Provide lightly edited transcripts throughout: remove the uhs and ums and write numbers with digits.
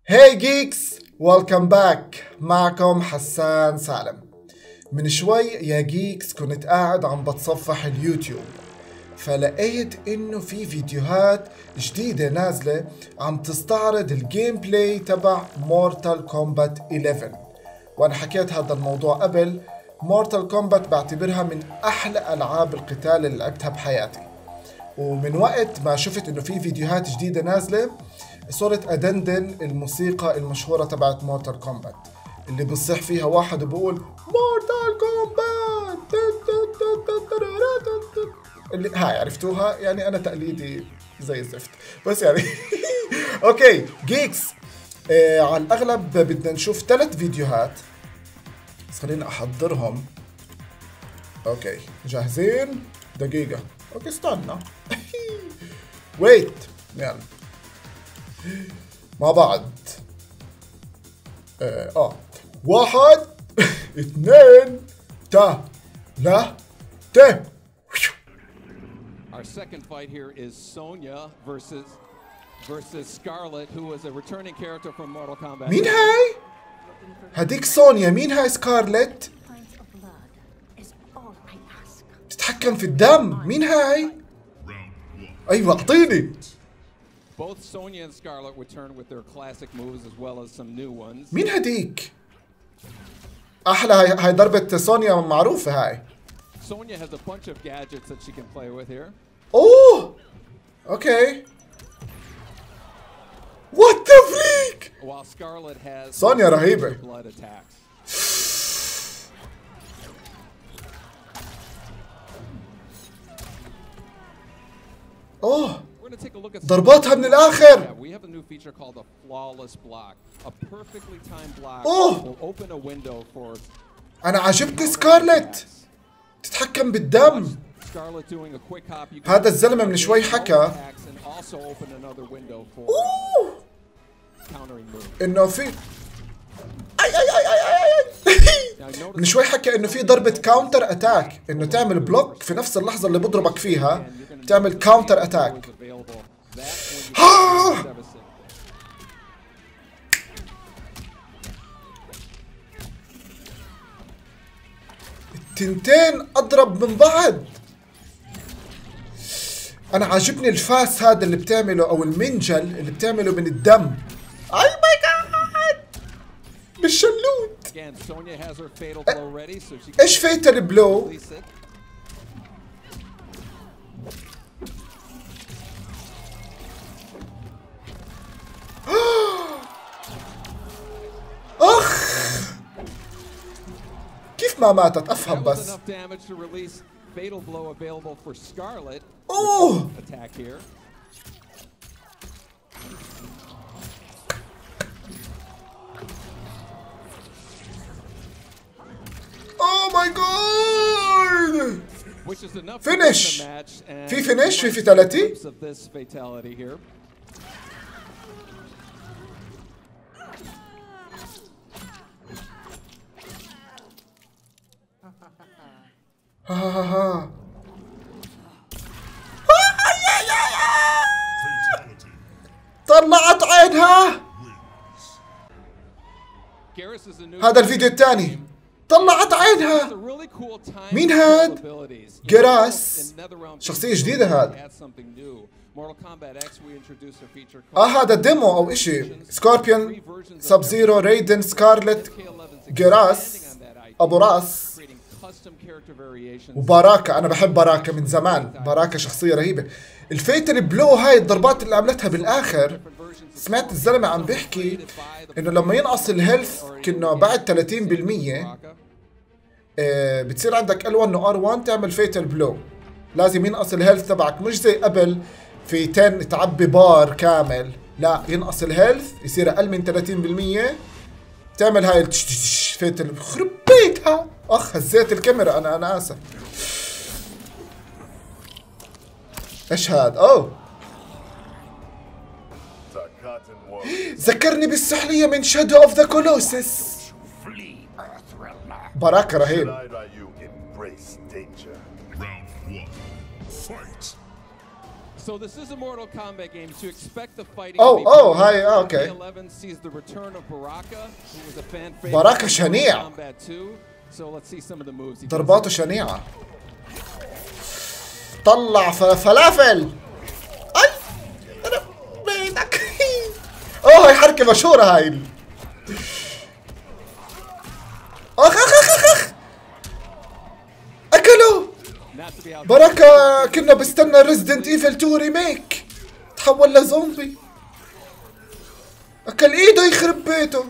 هاي جيكس، ويلكم باك. معكم حسان سالم. من شوي يا جيكس كنت قاعد عم بتصفح اليوتيوب، فلقيت انه في فيديوهات جديدة نازلة عم تستعرض الجيم بلاي تبع مورتال كومبات 11. وانا حكيت هذا الموضوع قبل. مورتال كومبات بعتبرها من احلى العاب القتال اللي لعبتها بحياتي، ومن وقت ما شفت انه في فيديوهات جديدة نازلة صرت ادندن الموسيقى المشهورة تبعت مورتال كومبات اللي بصيح فيها واحد وبقول مورتال كومبات اللي هاي عرفتوها. يعني انا تقليدي زي الزفت بس يعني اوكي جيكس. على الاغلب بدنا نشوف 3 فيديوهات، بس خلينا احضرهم. اوكي جاهزين؟ دقيقة. اوكي استنى ويت، يلا مع بعض. واحد اثنين لا ته. Our second fight here is Sonya versus Scarlet, who was a returning character from Mortal Kombat. مين هاي؟ هديك سونيا. مين هاي سكارلت؟ تتحكم في الدم. مين هاي؟ ايوه اعطيني. Both Sonya and Scarlet return with their classic moves as well as some new ones. مين هديك؟ احلى هاي ضربة سونيا معروفة هاي. Sonya has a bunch of gadgets that she can play with here. اوه اوكي. What the freak؟ While Scarlet has سونيا رهيبة. blood attacks. اوه We're going to take a look at ضرباتها من الآخر. We have a new feature called a flawless block. A perfectly timed block Oh. will open a window for أنا عجبتني سكارلت، تتحكم بالدم. Scarlet doing a quick hop. You can هذا الزلمة من شوي حكى and also open another window for countering move. إنه في من شوي حكى إنه في ضربة كاونتر أتاك، إنه تعمل بلوك في نفس اللحظة اللي بضربك فيها تعمل كاونتر أتاك. التنتين أضرب من بعض. أنا عاجبني الفاس هذا اللي بتعمله، أو المنجل اللي بتعمله من الدم. أي ماي جاد بالشلوت. إيش فيتال بلو؟ أخ كيف ما ماتت؟ أفهم بس. أوه أوه ماي جاد. فينيش. في فينيش، في فيتاليتي. ها طلعت عينها. هذا الفيديو الثاني. طلعت عينها. مين هاد؟ جيراس. شخصية جديدة هاد. هذا ديمو او اشي. سكوربيون، سب زيرو، ريدن، سكارلت، جيراس ابو راس، وباراكا. انا بحب باراكا من زمان. باراكا شخصية رهيبة. الفيتل بلو هاي الضربات اللي عملتها بالاخر، سمعت الزلمة عم بيحكي انه لما ينقص الهيلث كأنه بعد 30% بتصير عندك L1 و R1 تعمل فيتل بلو. لازم ينقص الهيلث تبعك، مش زي قبل في 10 تعبي بار كامل، لا ينقص الهيلث يصير اقل من 30%، تعمل هاي فيتل. خرب بيتها. اخ هزيت الكاميرا. انا اسف. ايش هاد؟ اوه ذكرني بالسحلية من شادو اوف ذا كولوسس. باراكا رهيب. So this is a Mortal Kombat game, so you expect the fighting Oh, to be oh, hi, okay. 11 sees the return of Baraka, who was a fan favorite Baraka in شنيع. Mortal Kombat 2. So let's see some of the moves he does. ضرباته شنيعة. طلع فلافل. اي انا بيدك. اوه هاي حركة مشهورة هاي. اخ اخ اخ اخ اكلوا. بركة كنا بستنى ريزيدنت ايفل 2 ريميك تحول لزومبي. اكل ايده يخرب بيته.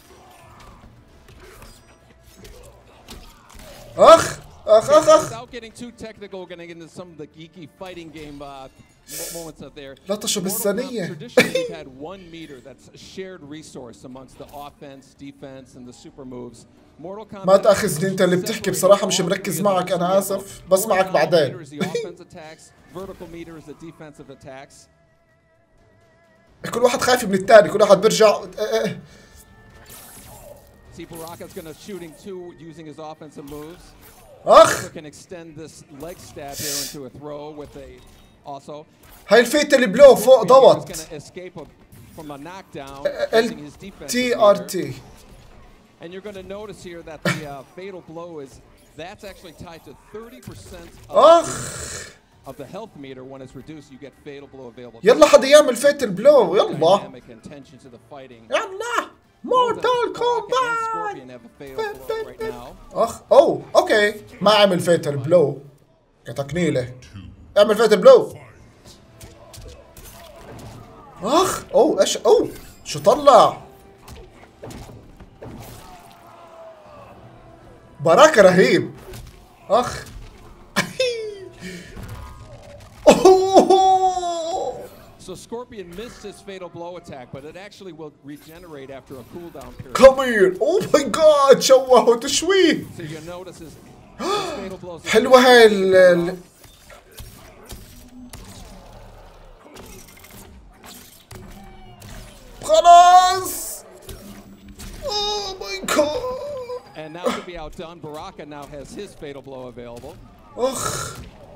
اخ اخ اخ اخ. Without getting too technical, we're getting into some of the geeky fighting game moments out there. لطشه بالثانية. Traditionally, we've had 1 meter that's a shared resource amongst the offense, defense, and the super moves. Mortal Kombat. ما تأخذني انت اللي بتحكي بصراحة مش مركز معك انا اسف بسمعك بعدين. Vertical meter is the defensive attacks. كل واحد خايف من الثاني كل واحد بيرجع. See Baraka's gonna shooting two using his offensive moves. اخ Can extend this leg stab here into a throw with a also. هاي الفيت اللي بلو فوق ضغط. From a knockdown using his defense. TRT. And you're going to notice here that the fatal blow that's actually tied to 30% of the health meter. When it's reduced, you get fatal blow available. يلا حدا يعمل فيت البلو يلا. Dynamic intention to the fighting. يلا مورتال كومبات. Scorpion have a fatal blow right now. اخ اوه اوكي ما عمل فيت البلو كتقنيله. اعمل فيت البلو. اخ اوه ايش اوه شو طلع. باراكا رهيب. اخ So Scorpion missed his fatal blow attack, but it actually will regenerate after a cooldown period. Come here. Oh my god شوهه تشويه. So you'll notice his fatal blows. حلوة هاي خلاص. Oh my god. And now to be outdone, Baraka now has his fatal blow available. اخ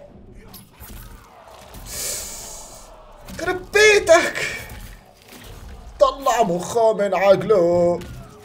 خرب بيتك. طلع مخه من عقله.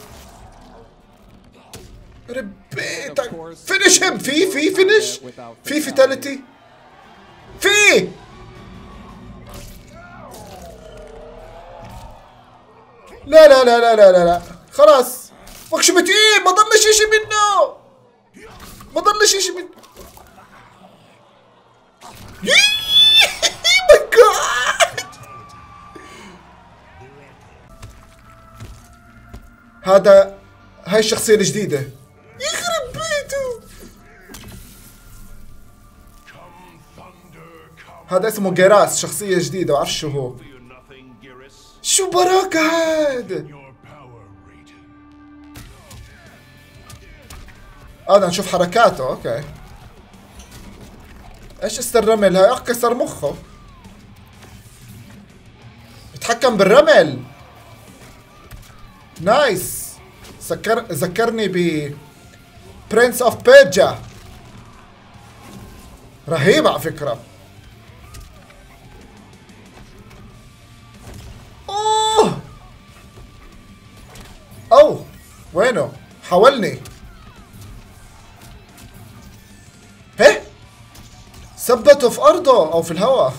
خرب بيتك. فينيش هيم. في فينيش. في فيتاليتي. في لا لا لا لا لا لا خلاص وكش بتقيل ما ضلش اشي منه. ما ضلش اشي منه. ماي جاد. هاي الشخصية الجديدة يخرب بيته. هذا اسمه جيراس شخصية جديدة بعرفش شو هو. شو براكة هاد. بدنا نشوف حركاته. اوكي ايش الرمل هاي. كسر مخه. بتحكم بالرمل. نايس. ذكرني ب برنس اوف بيرجا. رهيب على فكرة. اوه وينه حاولني. هه ثبته في ارضه او في الهواء.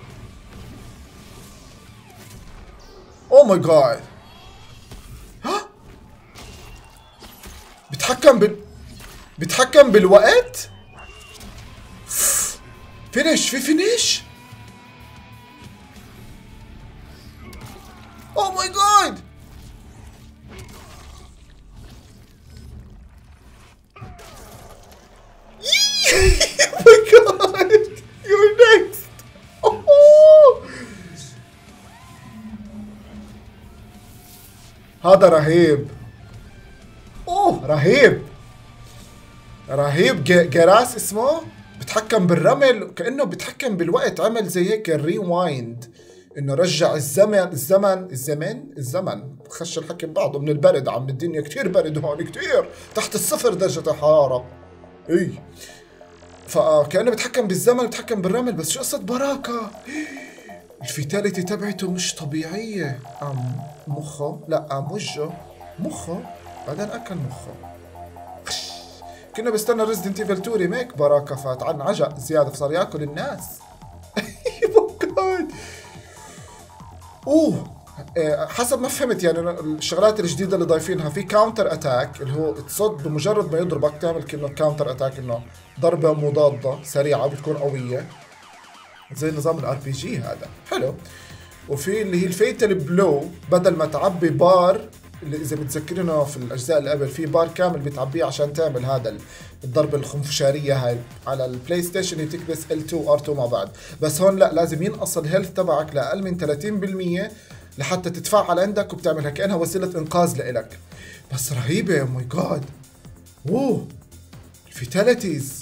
اوه ماي جاد. بيتحكم بالوقت. فينيش. في فينيش. اوه ماي جاد. Oh my god! You're next! Oh. هذا رهيب. اوه رهيب جراس اسمه. بتحكم بالرمل كأنه بتحكم بالوقت. عمل زي هيك الريوايند انه رجع الزمن خش الحكي ببعضه من البرد. عم الدنيا كتير برد هون كتير تحت 0 درجة الحرارة. اي فكأنه بيتحكم بالزمن، بيتحكم بالرمل. بس شو قصة باراكا؟ الفيتاليتي تبعته مش طبيعية. مخه، لا وجهه، مخه، بعدين أكل مخه. كنا بستنى ريزدنت ايفل 2 ريميك باراكا، فات عن عجق زيادة فصار ياكل الناس. حسب ما فهمت يعني الشغلات الجديدة اللي ضايفينها في كاونتر اتاك، اللي هو تصد بمجرد ما يضربك تعمل كأنه كاونتر اتاك، انه ضربة مضادة سريعة بتكون قوية زي نظام الار بي جي. هذا حلو. وفي اللي هي الفيتال بلو، بدل ما تعبي بار، اللي اذا بتذكرينه في الاجزاء اللي قبل في بار كامل بتعبيه عشان تعمل هذا الضربة الخنفشارية هاي. على البلاي ستيشن هي تكبس L2 R2 مع بعض، بس هون لا، لازم ينقص الهيلث تبعك لأقل من 30% لحتى تتفاعل عندك، وبتعملها كأنها وسيلة إنقاذ لإلك. بس رهيبة يا ماي جاد. اوه الفيتاليتيز.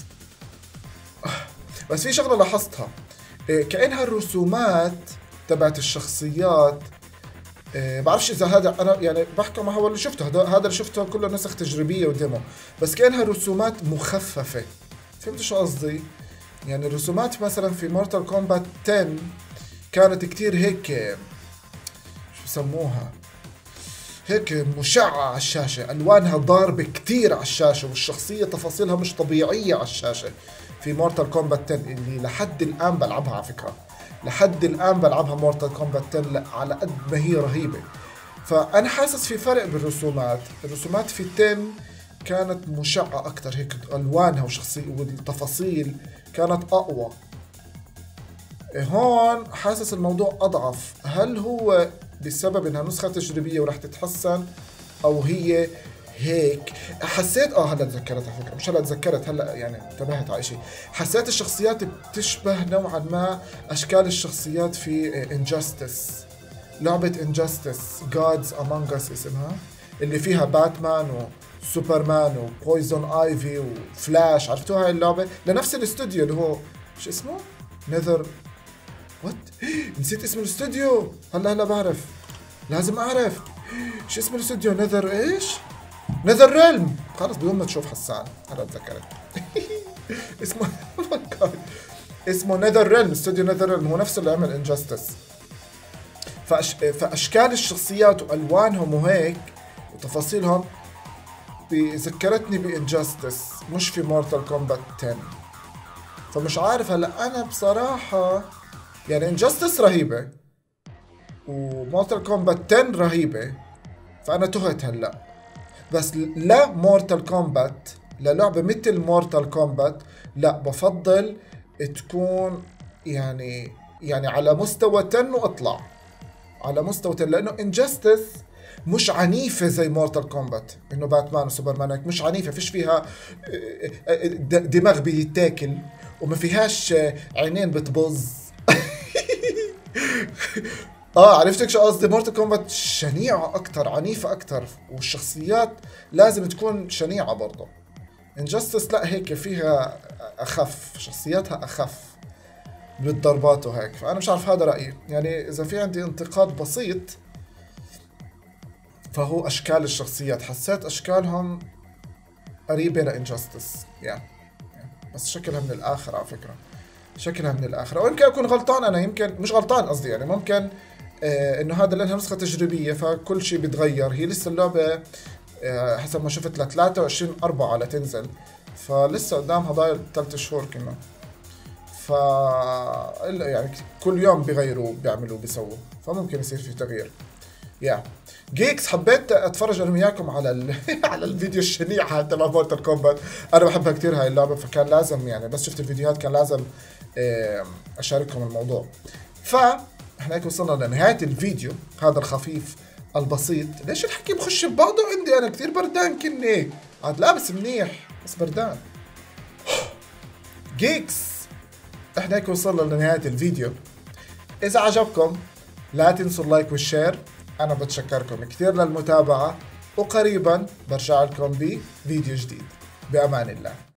بس في شغلة لاحظتها، كأنها الرسومات تبعت الشخصيات، بعرفش اذا هذا انا يعني بحكي مع هو اللي شفته، هذا اللي شفته كله نسخ تجريبيه وديمو، بس كانها رسومات مخففه. فهمت شو قصدي؟ يعني الرسومات مثلا في مورتال كومبات 10 كانت كتير هيك، شو بسموها، هيك مشعة على الشاشة، ألوانها ضاربة كتير على الشاشة، والشخصية تفاصيلها مش طبيعية على الشاشة في مورتال كومبات 10 اللي لحد الآن بلعبها. على فكرة لحد الآن بلعبها مورتال كومبات 10 على قد ما هي رهيبة. فأنا حاسس في فرق بالرسومات. الرسومات في 10 كانت مشعة أكتر، هيك ألوانها والتفاصيل كانت أقوى. هون حاسس الموضوع أضعف. هل هو بسبب إنها نسخة تجريبية ورح تتحسن، أو هي هيك؟ حسيت هلا تذكرت على فكرة، مش هلا تذكرت، هلا يعني انتبهت على شيء. حسيت الشخصيات بتشبه نوعا ما أشكال الشخصيات في انجاستس، لعبة انجاستس Gods Among Us اسمها، اللي فيها باتمان وسوبرمان وبويزون ايفي وفلاش. عرفتوها هاي اللعبة؟ لنفس الاستوديو اللي هو شو اسمه؟ نذر وات؟ نسيت اسم الاستوديو. هلا بعرف، لازم اعرف شو اسم الاستوديو. نذر ايش؟ نذر ريلم. خلص بدون ما تشوف حسان هلا تذكرت. اسمه اسمه نذر ريلم، استوديو نذر ريلم هو نفسه اللي عمل انجاستس. فاشكال الشخصيات والوانهم وهيك وتفاصيلهم ذكرتني بانجاستس، مش في مورتال كومبات 10. فمش عارف هلا انا بصراحه، يعني انجاستس رهيبه ومورتال كومبات 10 رهيبه، فانا تهت هلا. بس لا مورتال كومبات، للعبه مثل مورتال كومبات لا، بفضل تكون يعني على مستوى 10 واطلع على مستوى 10، لانه انجاستس مش عنيفة زي مورتال كومبات، انه باتمان وسوبرمان هيك مش عنيفة، فيش فيها دماغ بيتاكل، وما فيهاش عينين بتبظ. عرفتك شو قصدي؟ مورتال كومبات شنيعة اكتر، عنيفة اكتر، والشخصيات لازم تكون شنيعة برضه. انجاستس لا، هيك فيها اخف، شخصياتها اخف بالضربات وهيك. فانا مش عارف، هذا رأيي. يعني اذا في عندي انتقاد بسيط فهو اشكال الشخصيات، حسيت اشكالهم قريبة لانجاستس يعني. بس شكلها من الاخر على فكرة، شكلها من الاخر. ويمكن اكون غلطان انا، يمكن مش غلطان قصدي، يعني ممكن انه هذا لانها نسخة تجريبية فكل شيء بيتغير. هي لسه اللعبة حسب ما شفت ل 23/4 لتنزل، فلسه قدامها ضايل 3 شهور كمان. يعني كل يوم بيغيروا بيعملوا بيسووا، فممكن يصير في تغيير. جيكس، حبيت اتفرج انا وياكم على على الفيديو الشنيع هذا تبع مورتال كومبات. انا بحبها كثير هاي اللعبه، فكان لازم يعني بس شفت الفيديوهات كان لازم اشارككم الموضوع. فاحنا هيك وصلنا لنهايه الفيديو هذا الخفيف البسيط. ليش الحكي بخش ببعضه عندي؟ انا كثير بردان كني، عاد لابس منيح بس بردان. جيكس، احنا هيك وصلنا لنهايه الفيديو. اذا عجبكم لا تنسوا اللايك والشير، أنا بتشكركم كثير للمتابعة، وقريبا برجع لكم بفيديو جديد. بأمان الله.